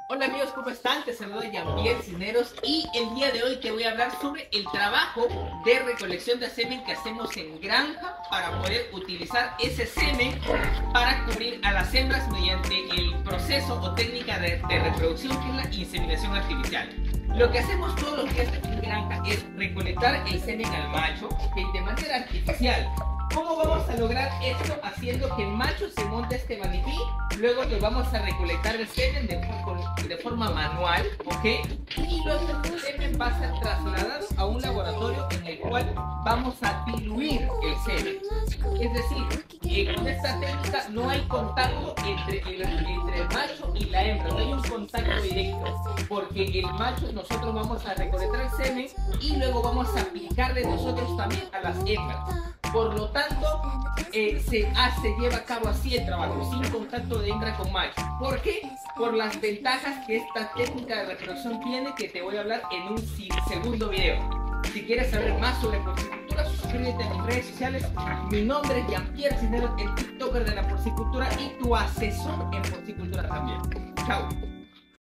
Hola amigos, ¿cómo están? Te saludo Jean-Pierre Cisneros y el día de hoy te voy a hablar sobre el trabajo de recolección de semen que hacemos en granja para poder utilizar ese semen para cubrir a las hembras mediante el proceso o técnica de reproducción que es la inseminación artificial. Lo que hacemos todos los días aquí en granja es recolectar el semen al macho de manera artificial. ¿Cómo vamos a lograr esto? Haciendo que el macho se monte este maniquí, luego le vamos a recolectar el semen de forma manual, ¿ok? Y luego el semen va a ser trasladado a un laboratorio en el cual vamos a diluir el semen. Es decir, con esta técnica no hay contacto entre el macho y la hembra, no hay un contacto directo, porque el macho nosotros vamos a recolectar el semen y luego vamos a aplicarle nosotros también a las hembras. Por lo tanto, se lleva a cabo así el trabajo, sin contacto de hembra con macho. ¿Por qué? Por las ventajas que esta técnica de reproducción tiene, que te voy a hablar en un segundo video. Si quieres saber más sobre porcicultura, suscríbete a mis redes sociales. Mi nombre es Jean-Pierre Cisneros, el TikToker de la porcicultura y tu asesor en porcicultura también. Chao.